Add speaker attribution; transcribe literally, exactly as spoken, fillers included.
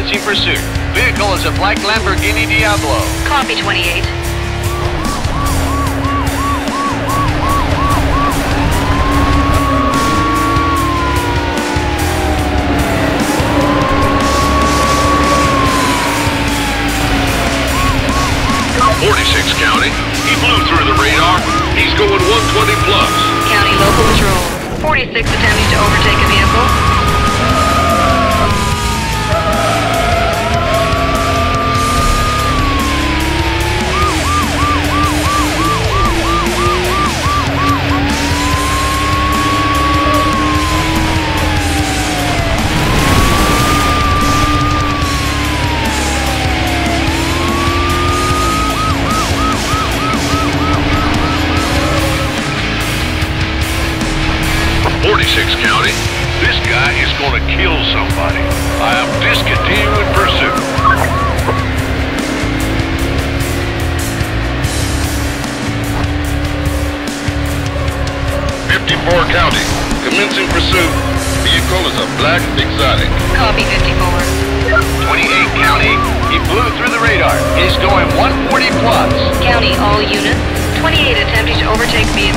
Speaker 1: Commencing pursuit. Vehicle is a black Lamborghini Diablo.
Speaker 2: Copy, twenty-eight.
Speaker 3: forty-six County. He blew through the radar. He's going one twenty plus.
Speaker 2: County local patrol. forty-six attempting to overtake a vehicle.
Speaker 3: forty-six County. This guy is gonna kill somebody. I am discontinuing pursuit. fifty-four County. Commencing pursuit. Vehicle is a black exotic.
Speaker 2: Copy, fifty-four.
Speaker 1: twenty-eight County. He blew through the radar. He's going one forty plus.
Speaker 2: County, all units. twenty-eight attempting to overtake vehicle.